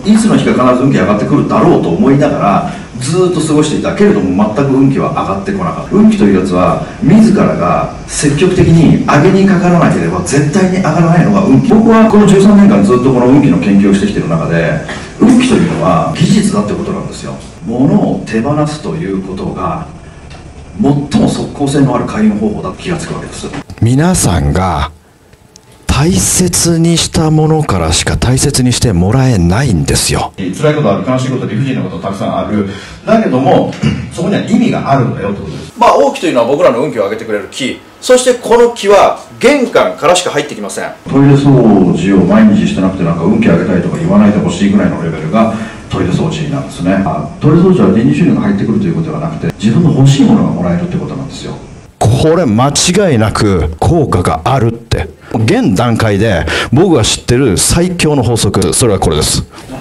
いつの日か必ず運気上がってくるだろうと思いながらずーっと過ごしていたけれども、全く運気は上がってこなかった。運気というやつは自らが積極的に上げにかからなければ絶対に上がらないのが運気。僕はこの13年間ずっとこの運気の研究をしてきている中で、運気というのは技術だってことなんですよ。物を手放すということが最も即効性のある開運方法だと気がつくわけです。 皆さんが大切にしたものからしか大切にしてもらえないんですよ。 辛いことある、悲しいこと、理不尽なことたくさんある。だけどもそこには意味があるんだよってことです。 王気というのは僕らの運気を上げてくれる気。そしてこの気は玄関からしか入ってきません。 トイレ掃除を毎日してなくて、なんか運気上げたいとか言わないでほしいぐらいのレベルがトイレ掃除なんですね。トイレ掃除は電気収入が入ってくるということではなくて、自分の欲しいものがもらえるってことなんですよ。 これ間違いなく効果があるって。現段階で僕が知ってる最強の法則、それはこれです。